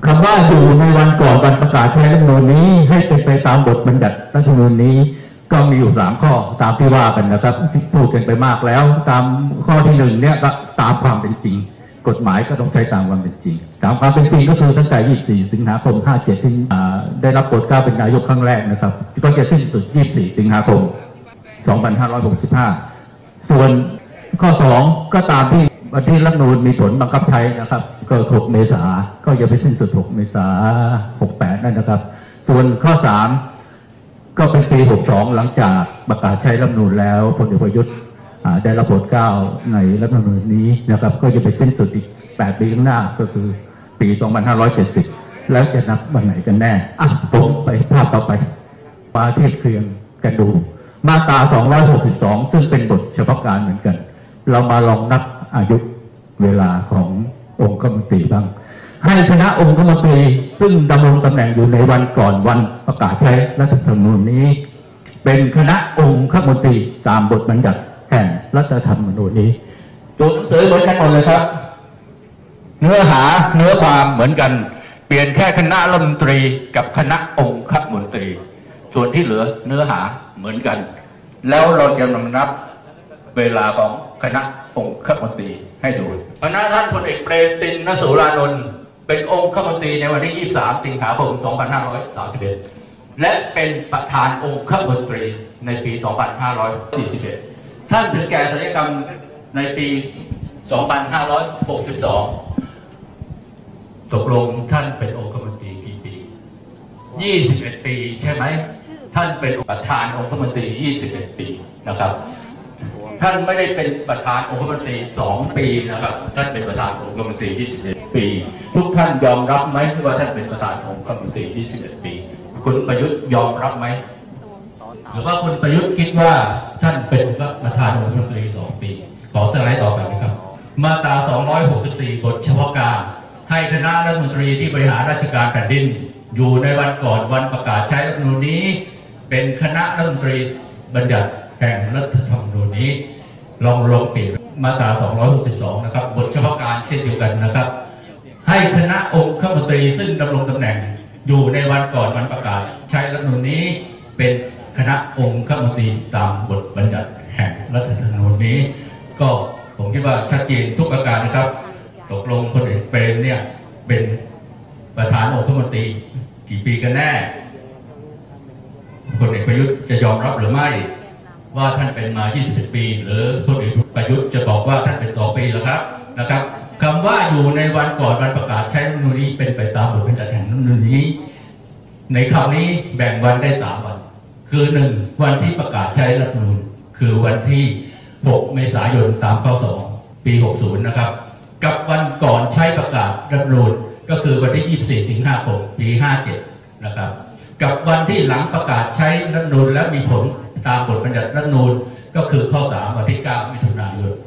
คำว่าอยู่ในวันก่อนวันประกาศใช้รัฐธรรมนูญนี้ให้เป็นไปตามบทบัญญัติรัฐธรรมนูญนี้ก็มีอยู่3 ข้อตามที่ว่ากันนะครับที่พูดกันไปมากแล้วตามข้อที่1เนี่ยก็ตามความเป็นจริงกฎหมายก็ต้องใช้ตามความเป็นจริงตามความเป็นจริงก็คือตั้งแต่24 สิงหาคม 57ที่ได้รับโปรดเกล้าเป็นนายกครั้งแรกนะครับก็จะสิ้นสุด24 สิงหาคม 2565ส่วนข้อ2ก็ตามที่วันที่รัฐธรรมนูญมีผลบังคับใช้นะครับก็6 เมษายนก็จะไปสิ้นสุด6 เมษายน 68นั่นนะครับส่วนข้อ3ก็เป็นปี 62หลังจากประกาศใช้รัฐธรรมนูญแล้วพลเอกประยุทธ์ได้รับโปรดเกล้าในรัฐธรรมนูญนี้นะครับก็จะไปสิ้นสุดอีก8 ปีข้างหน้าก็คือปี 2570แล้วจะนับวันไหนกันแน่ผมไปภาพต่อไปมาเทียบเคียงกันดูมาตรา 262ซึ่งเป็นบทเฉพาะการเหมือนกันเรามาลองนับอายุเวลาขององค์คมนตรีบ้างให้คณะองค์คมนตรีซึ่งดำรงตำแหน่งอยู่ในวันก่อนวันประกาศใช้รัฐธรรมนูญนี้เป็นคณะองค์คมนตรีตามบทบัญญัติแห่งรัฐธรรมนูญนี้ตัวหนังสือเหมือนกันหมดเลยครับเนื้อหาเนื้อความเหมือนกันเปลี่ยนแค่คณะรัฐมนตรีกับคณะองค์คมนตรีส่วนที่เหลือเนื้อหาเหมือนกันแล้วเราจะนำนับเวลาของคณะองค์คมนตรีให้ดูคณะท่านพลเอกเปรมติณ สูรานนท์เป็นองค์คมนตรีในวันที่ 23 สิงหาคม 2531และเป็นประธานองค์คมนตรีในปี 2541ท่านถึงแก่ศัลยกรรมในปี 2562ตกลงท่านเป็นองค์คมนตรีกี่ปี 21 ปีใช่ไหมท่านเป็นประธานองค์คมนตรี 21 ปีนะครับท่านไม่ได้เป็นประธานองค์คมนตรี2 ปีนะครับท่านเป็นประธานองค์คมนตรี 21 ปีทุกท่านยอมรับไหมว่าท่านเป็นประธานองค์คมนตรี 21 ปีคุณประยุทธ์ยอมรับไหมหรือว่าคุณประยุทธ์คิดว่าท่านเป็นประธานองค์คมนตรี2 ปีขอสไลด์ต่อไปนะครับมาตรา 264 บทเฉพาะการให้คณะรัฐมนตรีที่บริหารราชการแผ่นดินอยู่ในวันก่อนวันประกาศใช้รัฐธรรมนูญนี้เป็นคณะรัฐมนตรีบัญญัติแห่งรัฐธรรมนูญนี้ลองเปลี่ยนมาตรา 262 นะครับบทเฉพาะการเช่นเดียวกันนะครับให้คณะองค์คมนตรีซึ่งดำรงตำแหน่งอยู่ในวันก่อนวันประกาศใช้รัฐธรรมนูญนี้เป็นคณะองค์คมนตรีตามบทบัญญัติแห่งรัฐธรรมนูญนี้ก็ผมคิดว่าชัดเจนทุกประการนะครับตกลงพลเอกเปรมเนี่ยเป็นประธานองค์คมนตรีกี่ปีกันแน่พลเอกประยุทธ์จะยอมรับหรือไม่ว่าท่านเป็นมา 21 ปีหรือพลเอกประยุทธ์จะบอกว่าท่านเป็น2 ปีหรือครับนะครับคำว่าอยู่ในวันก่อนวันประกาศใช้รัฐธรรมนูญนี้เป็นไปตามบทบัญญัติแห่งรัฐธรรมนูญนี้ในคราวนี้แบ่งวันได้3 วันคือ1วันที่ประกาศใช้รัฐธรรมนูญคือวันที่6 เมษายนตามข้อ 2 ปี 60นะครับกับวันก่อนใช้ประกาศรัฐธรรมนูญก็คือวันที่ 24 สิงหาคม ปี 57นะครับกับวันที่หลังประกาศใช้รัฐธรรมนูญและมีผลตามบทบัญญัติรัฐธรรมนูญก็คือข้อ 3 วันที่ 9 มิถุนายน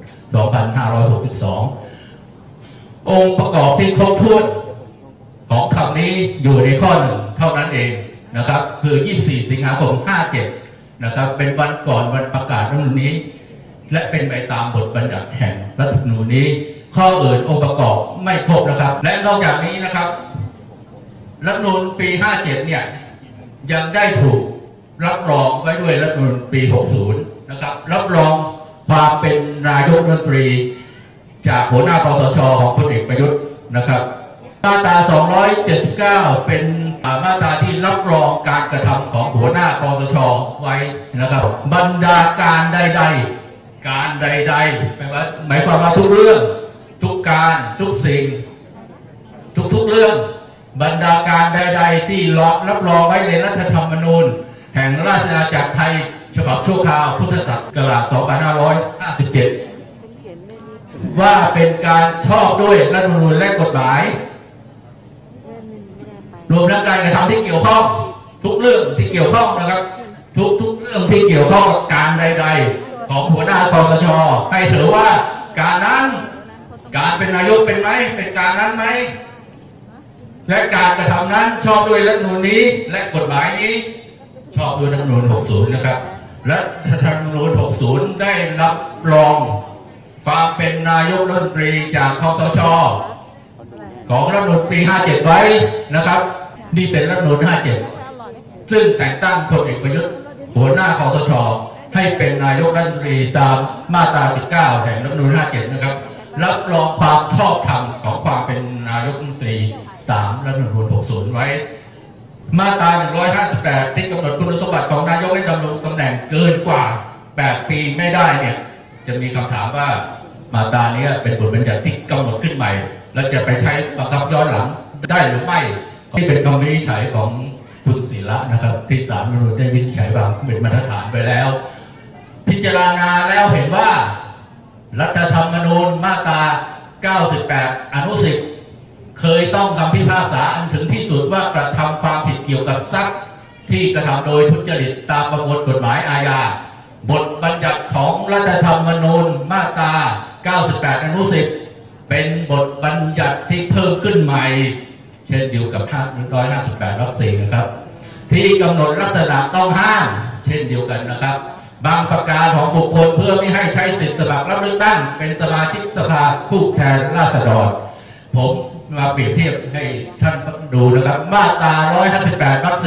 2562องค์ประกอบที่ครบถ้วนของคำนี้อยู่ในข้อ 1เท่านั้นเองนะครับคือ 24 สิงหาคม 57นะครับเป็นวันก่อนวันประกาศรัฐธรรมนูญนี้และเป็นไปตามบทบัญญัติแห่งรัฐธรรมนูญนี้ข้ออื่นองค์ประกอบไม่ครบนะครับและนอกจากนี้นะครับรัฐธรรมนูญปี 57เนี่ยยังได้ถูกรับรองไว้ด้วยรัฐธรรมนูญปี 60นะครับรับรองความเป็นนายกรัฐมนตรีจากหัวหน้าคสช.ของพลเอกประยุทธ์นะครับมาตรา 279เป็นมาตราที่รับรองการกระทำของหัวหน้าคสช.ไว้นะครับบรรดาการใดๆการใดๆหมายความว่าทุกเรื่องทุกการทุกสิ่งทุกเรื่องบรรดาการใดๆที่รับรองไว้ในรัฐธรรมนูญแห่งราชอาณาจักรไทยฉบับชั่วคราวพุทธศักราช 2557 ว่าเป็นการชอบด้วยรัฐธรรมนูญและกฎหมายรวมทั้งการกระทำที่เกี่ยวข้องทุกเรื่องที่เกี่ยวข้องนะครับทุกเรื่องที่เกี่ยวข้องกับการใดๆของหัวหน้าคสช.ให้ถือว่าการนั้นการเป็นนายกเป็นไหมเป็นการนั้นไหมและการกระทำนั้นชอบด้วยรัฐธรรมนูญนี้และกฎหมายนี้ชอบด้วยรัฐธรรมนูญ 60 นะครับและรัฐธรรมนูญ 60 ได้รับรองความเป็นนายกรัฐมนตรีจากคสช. ของรัฐธรรมนูญปี 57 ไว้นะครับนี่เป็นรัฐธรรมนูญ 57 ซึ่งแต่งตั้งพลเอกประยุทธ์หัวหน้าคสช.ให้เป็นนายกรัฐมนตรีตามมาตรา 19 แห่งรัฐธรรมนูญ 57 นะครับรับรองความชอบธรรมของความเป็นนายกรัฐมนตรีตามรัฐธรรมนูญ 60 ไว้มาตรา 158 ที่กำหนดคุณสมบัติของนายกให้ดำรงตำแหน่งเกินกว่า 8 ปีไม่ได้เนี่ยจะมีคำถามว่ามาตรานี้เป็นบทบัญญัติที่กำหนดขึ้นใหม่และจะไปใช้บังคับย้อนหลังได้หรือไม่ที่เป็นคำวินิจฉัยของคุณศิระนะครับที่ศาลรัฐธรรมนูญได้วินิจฉัยบางเป็นมาตรฐานไปแล้วพิจารณาแล้วเห็นว่ารัฐธรรมนูญมาตรา 98 อนุ 10 เคยต้องคำพิพากษาอันถึงที่สุดว่ากระทำความผิดเกี่ยวกับทรัพย์ที่กระทำโดยทุจริตตามประมวลกฎหมายอาญาบทบัญญัติของรัฐธรรมนูญมาตรา 98 อนุ 10 เป็นบทบัญญัติที่เพิ่มขึ้นใหม่เช่นเดียวกับ 158 วรรค 4 นะครับที่กำหนดลักษณะต้องห้ามเช่นเดียวกันนะครับบางประการของบุคคลเพื่อไม่ให้ใช้สิทธิสมัครรับเลือกตั้งเป็นสมาชิกสภาผู้แทนราษฎรผมมาเปรียบเทียบให้ท่านดูนะครับมาตรา 158 วรรค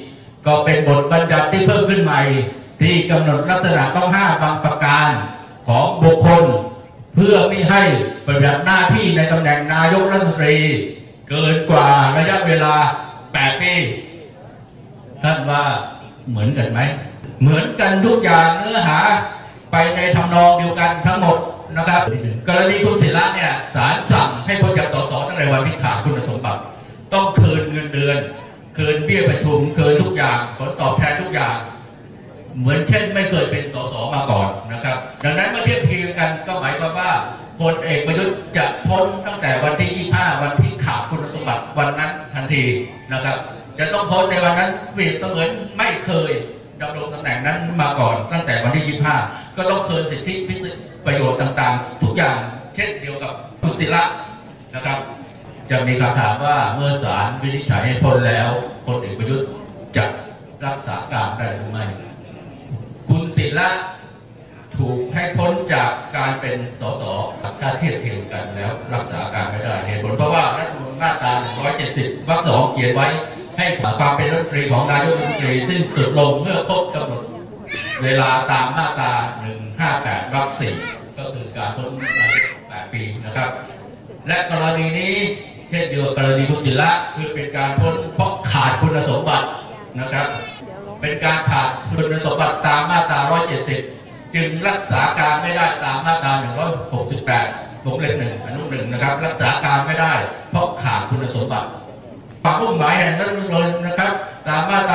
4 ก็เป็นบทบัญญัติที่เพิ่มขึ้นใหม่ที่กำหนดลักษณะต้องห้ามบางประการของบุคคลเพื่อไม่ให้ปฏิบัติหน้าที่ในตำแหน่งนายกรัฐมนตรีเกินกว่าระยะเวลา 8 ปีท่านว่าเหมือนกันไหมเหมือนกันทุกอย่างเนื้อหาไปในทำนองเดียวกันทั้งหมดนะครับกรณีคุณศิระเนี่ยศาลสั่งให้พ้นจากสสตั้งแต่วันที่ขาดคุณสมบัติต้องคืนเงินเดือนคืนเบี้ยประชุมคืนทุกอย่างผลตอบแทนทุกอย่างเหมือนเช่นไม่เคยเป็นสสมาก่อนนะครับดังนั้นเมื่อเทียบเคียงกันก็หมายความว่าพลเอกประยุทธ์จะพ้นตั้งแต่วันที่ 25 วันที่ขาดคุณสมบัติวันนั้นทันทีนะครับจะต้องพ้นในวันนั้นเปรียบเสมือนไม่เคยดำรงตำแหน่งนั้นมาก่อนตั้งแต่วันที่ 25 ก็ต้องคืนสิทธิพิเศษประโยชน์ต่างๆทุกอย่างเช่นเดียวกับคุณศิระนะครับจะมีคำถามว่าเมื่อศาลวินิจฉัยให้พ้นแล้วพลเอกประยุทธ์จะรักษาการได้หรือไม่คุณศิระถูกให้พ้นจากการเป็นสสถ้าเทียบเทียงกันแล้วรักษาการไม่ได้เหตุผลเพราะว่ารัฐธรรมนูญมาตรา 170 วรรค 2 เขียนไว้ให้ความเป็นรัฐมนตรีของนายกรัฐมนตรีสิ้นสุดลงเมื่อครบกำหนดเวลาตามมาตรา 158 วรรค 4 ก็คือการพ้นนายก 8 ปีนะครับและกรณีนี้เช่นเดียวกับกรณีคุณศิระคือเป็นการพ้นเพราะขาดคุณสมบัตินะครับเป็นการขาดคุณสมบัติตามมาตรา 170 จึงรักษาการไม่ได้ตามมาตรา 168 วงเล็บ 1 อนุ 1 นะครับรักษาการไม่ได้เพราะขาดคุณสมบัติความมุ่งหมายแห่งรัฐธรรมนูญนะครับตามมาตรา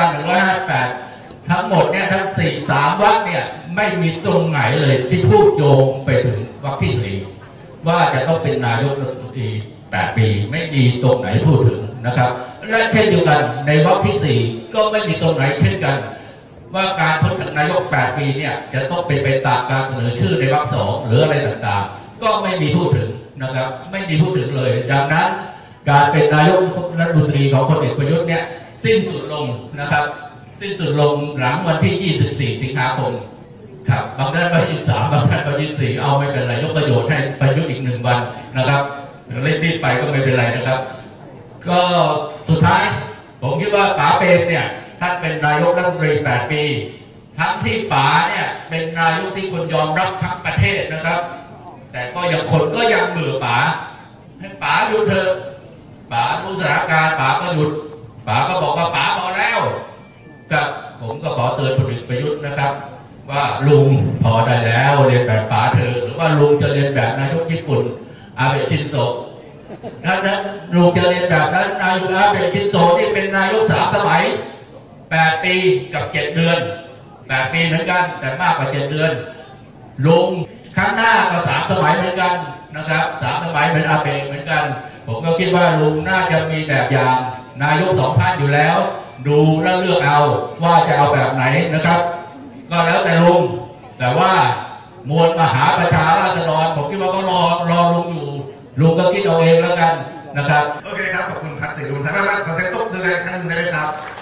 158 ทั้งหมดเนี่ยทั้ง 3 วรรคเนี่ยไม่มีตรงไหนเลยที่พูดโยงไปถึงวรรคที่ 4 ว่าจะต้องเป็นนายกรัฐมนตรี 8 ปีไม่มีตรงไหนพูดถึงนะครับและเช่นเดียวกันในวรรคที่ 4 ก็ไม่มีตรงไหนเช่นกันว่าการพ้นจากนายก 8 ปีเนี่ยจะต้องเป็นไปตามการเสนอชื่อในวรรค 2 หรืออะไรต่างๆก็ไม่มีพูดถึงนะครับไม่มีพูดถึงเลยดังนั้นการเป็นนายกรัฐมนตรีของพลเอกประยุทธ์เนี่ยสิ้นสุดลงนะครับสิ้นสุดลงหลังวันที่ 24 สิงหาคมครับบางท่านก็23บางท่านก็24เอาไม่เป็นไรยกประโยชน์ให้ประยุทธ์อีก1 วันนะครับเล่นรีบไปก็ไม่เป็นไรนะครับก็สุดท้ายผมคิดว่าป๋าเปรมเนี่ยท่านเป็นนายกรัฐมนตรี 8 ปีทั้งที่ป๋าเนี่ยเป็นนายกที่คนยอมรับทั้งประเทศนะครับแต่ก็ยังคนก็ยังเบื่อป๋าให้ป๋าหยุดเถอะป๋ารู้สถานการณ์ป๋าก็หยุดป๋าก็บอกว่าป๋าพอแล้วครับผมก็ขอเตือนพลเอกประยุทธ์นะครับว่าลุงพอได้แล้วเรียนแบบป๋าเถอะหรือว่าลุงจะเรียนแบบนายกญี่ปุ่นอาเบะชินโซะถ้าลุงจะเรียนแบบนั้นนายกอาเบะชินโซะที่เป็นนายก3 สมัย8 ปีกับ 7 เดือน 8 ปีเหมือนกันแต่มากกว่า 7 เดือนลุงครั้งหน้าก็3 สมัยเหมือนกันนะครับ3 สมัยเป็นอาเบะเหมือนกันผมก็คิดว่าลุงน่าจะมีแบบอย่างนายก2 ท่านอยู่แล้วดูแล้วเลือกเอาว่าจะเอาแบบไหนนะครับก็แล้วแต่ลุงแต่ว่ามวลมหาประชาราษฎรผมคิดว่าก็รอลุงอยู่ลุงก็คิดเอาเองแล้วกันนะครับโอเคครับขอบคุณครับเสรีลุงท่านมากขอเซ็นตุ๊บด้วยครั้งหนึ่งได้ไหมครับ